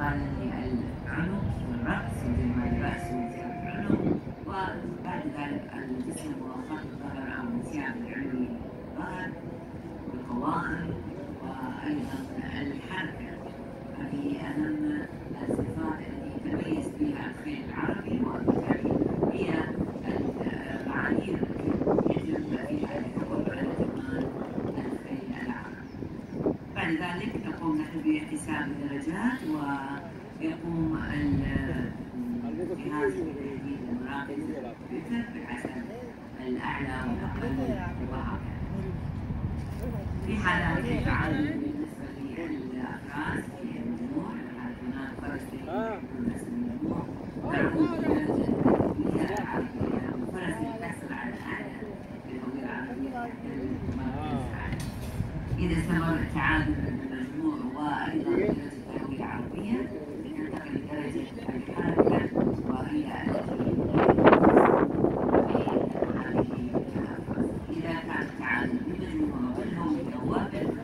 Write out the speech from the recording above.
انتقالا للعنق والرأس وجمال الرأس وزيادة العنق، وبعد ذلك الجسم وخط الظهر أو الانسياب العلوي للظهر والقوائم، وأيضا الحركة. هذه أهم الصفات التي يتميز بها الخيل العربي، وبالتالي هي المعايير التي يجب فيها الحكم على جمال الخيل العربي. بعد ذلك نقوم نحن بحساب الدرجات، ويقوم الجهاز بتحديد المراكز الكمبيوتر بحسب الأعلى والأقل وهكذا. في حالات التعادل بالنسبة للأفراس في المجموع، هناك فرس يكون اسم المجموع تعود درجة الهوية العربية، والفرس يحصل على أعلى الهوية العربية تحتل المركز الأعلى. إذا استمر التعادل بالمجموع وأيضا درجة الهوية العربية تنتقل لدرجة الحركة، وهي التي إذا كان التعادل بالمجموع والهوية